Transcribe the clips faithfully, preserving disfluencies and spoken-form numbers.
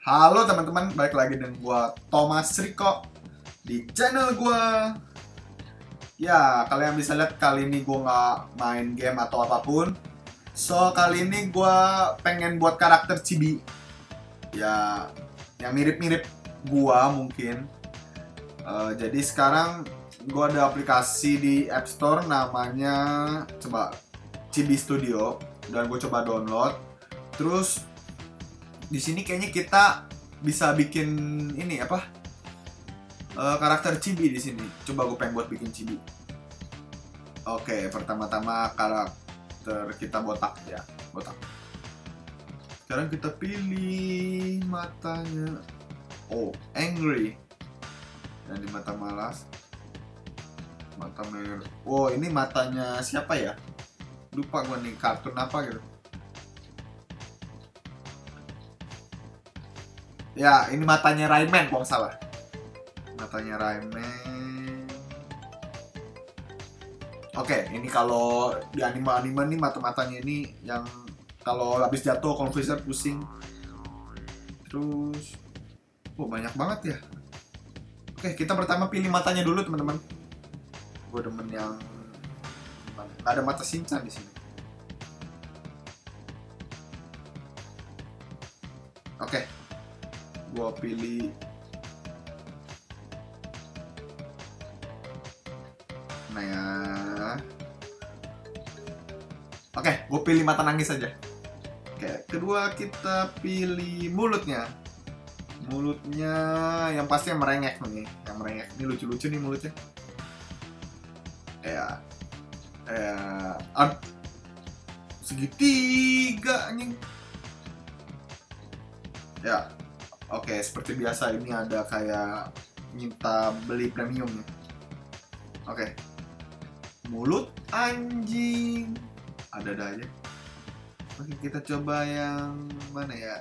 Halo teman-teman, balik lagi dengan gua Thomas Riko di channel gua. Ya, kalian bisa lihat kali ini gua nggak main game atau apapun. So, kali ini gua pengen buat karakter chibi. Ya, yang mirip-mirip gua mungkin. Uh, jadi sekarang gua ada aplikasi di App Store namanya coba Chibi Studio dan gue coba download. Terus di sini kayaknya kita bisa bikin ini apa uh, karakter chibi di sini. Coba gue pengen buat bikin chibi. Oke, pertama-tama karakter kita botak ya, botak. Sekarang kita pilih matanya. Oh, angry. Dan di mata malas, mata merah. Oh, ini matanya siapa ya? Lupa gue nih, kartun apa gitu. Ya, ini matanya Rayman kalau nggak salah. Matanya Rayman. Oke, ini kalau di anime-anime nih mata-matanya ini yang kalau habis jatuh konfliknya pusing. Terus, oh banyak banget ya. Oke, kita pertama pilih matanya dulu teman-teman. Gue demen yang nggak ada mata Shinchan di sini. Oke. Gua pilih nah ya. Oke, gue pilih mata nangis aja. Oke, kedua kita pilih mulutnya. Mulutnya yang pasti yang merengek nih, yang merengek. Ini lucu-lucu nih mulutnya. Ya, ya, ad, segitiga nih. Ya. Oke, seperti biasa ini ada kayak minta beli premium nih. Oke. Mulut anjing. Ada-ada aja. Oke, kita coba yang mana ya?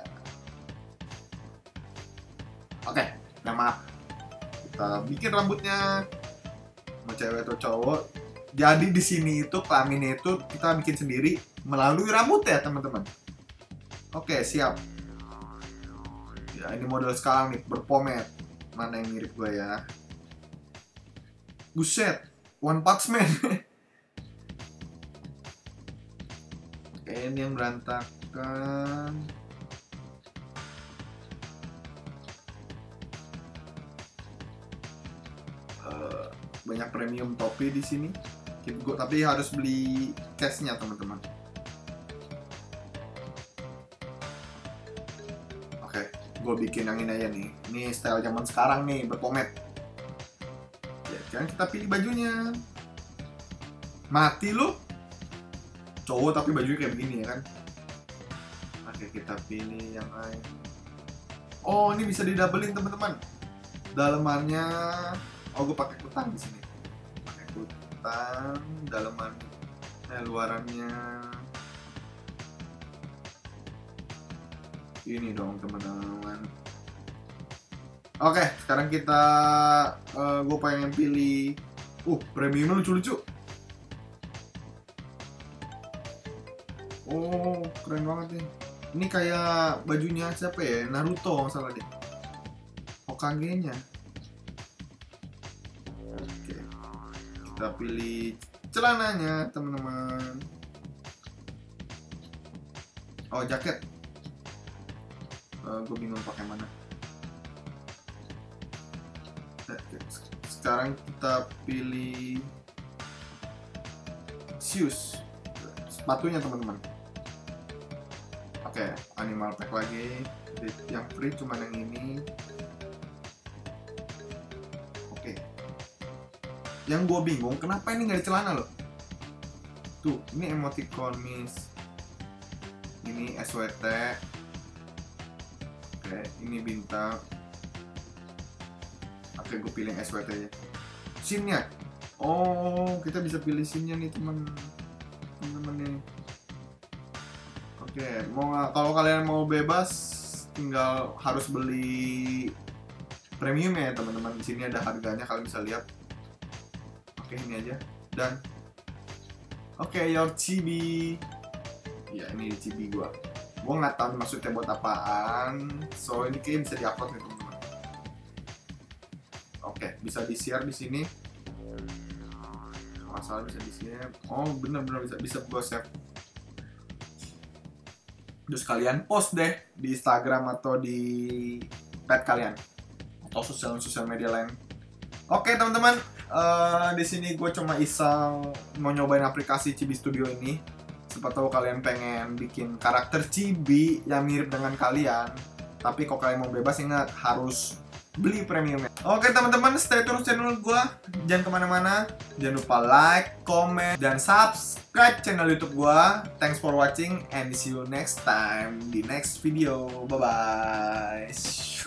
Oke, nah maaf. Kita bikin rambutnya. Mau cewek atau cowok. Jadi di sini itu kelaminnya itu kita bikin sendiri melalui rambut ya, teman-teman. Oke, siap. Ya, ini model sekarang nih, berpomade. Mana yang mirip gue ya? Buset, One Punch Man. Oke, ini yang berantakan. Uh, banyak premium topi di sini. Gue tapi harus beli case-nya teman-teman. Gue bikin yang ini aja nih. Ini style zaman sekarang nih, berpomade. Ya, sekarang kita pilih bajunya. Mati lu. Cowok tapi bajunya kayak begini ya kan. Oke, kita pilih yang lain. Oh, ini bisa didabelin teman-teman. Dalemannya, oh gue pakai kutang di sini. Pakai kutang, daleman, eh, luarannya. Ini dong teman-teman. Oke, sekarang kita uh, gue pengen pilih uh premiumnya lucu-lucu. Oh, keren banget nih. Ini kayak bajunya siapa ya? Naruto nggak salah deh. Hokage-nya. Oke, kita pilih celananya teman-teman. Oh, jaket. Uh, gue bingung pakai mana. Sekarang kita pilih shoes, sepatunya teman-teman. Oke, animal pack lagi. Yang free cuma yang ini. Oke. Yang gue bingung kenapa ini nggak di celana loh. Tuh, ini emoticon miss. Ini S W T. Oke, ini bintang. Oke, gue pilih S W T nya. Scene-nya. Oh, kita bisa pilih scene-nya nih teman-teman nih. Oke, mau kalau kalian mau bebas tinggal harus beli premium ya teman-teman. Di sini ada harganya, kalian bisa lihat. Oke, ini aja. Dan oke, your chibi. Ya, ini chibi gua. Gue nggak tahu nih maksudnya buat apaan. So ini kayaknya bisa diupload nih teman-teman. Oke, bisa di share di sini. Masalah bisa di share. Oh bener-bener bisa bisa gue save. Terus kalian post deh di Instagram atau di pet kalian atau sosial sosial media lain. Oke teman-teman, uh, di sini gue cuma iseng mau nyobain aplikasi Chibi Studio ini. Siapa tahu kalian pengen bikin karakter Chibi yang mirip dengan kalian. Tapi kalau kalian mau bebas, ingat harus beli premiumnya. Oke teman-teman, stay terus channel gue. Jangan kemana-mana. Jangan lupa like, comment, dan subscribe channel YouTube gue. Thanks for watching and see you next time di next video. Bye bye.